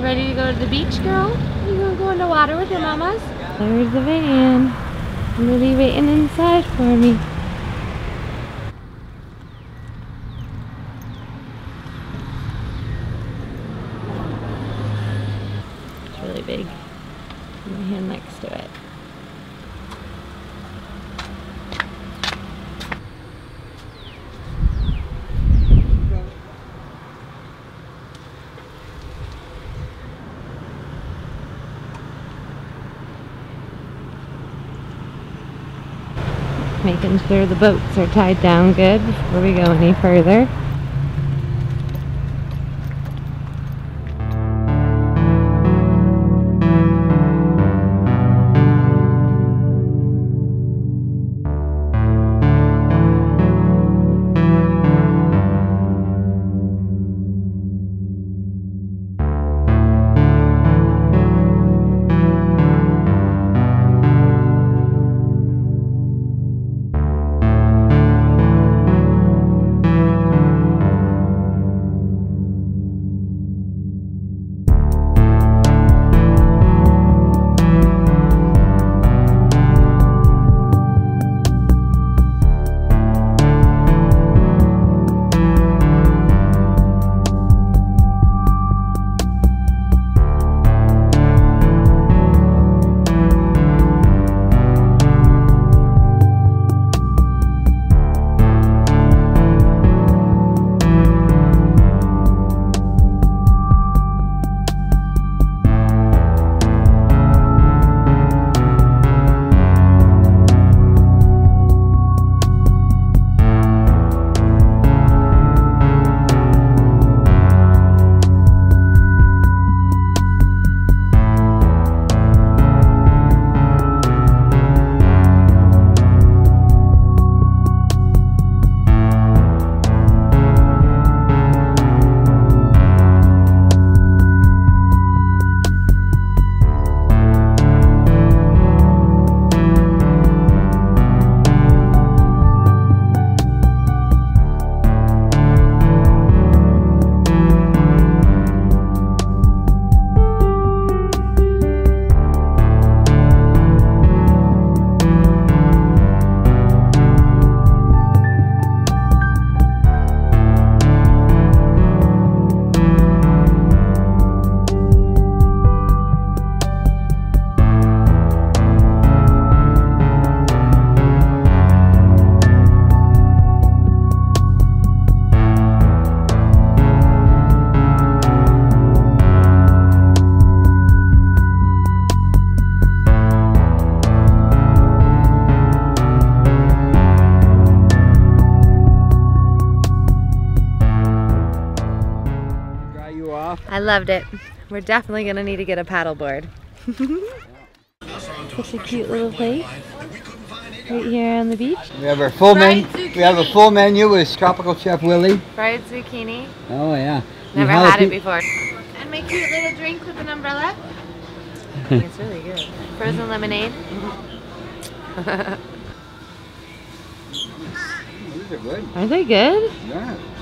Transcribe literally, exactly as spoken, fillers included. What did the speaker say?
ready to go to the beach, girl? You gonna go in the water with your mamas? There's the van. Lily waiting inside for me. It's really big. My hand next to it. Making sure the boats are tied down good before we go any further. I loved it. We're definitely gonna need to get a paddleboard. Such a cute little place right here on the beach. We have our full menu. We have a full menu with Tropical Chef Willie. Fried zucchini. Oh yeah. Never had it before. And my cute little drink with an umbrella. It's really good. Frozen lemonade. These are good. Are they good? Yeah.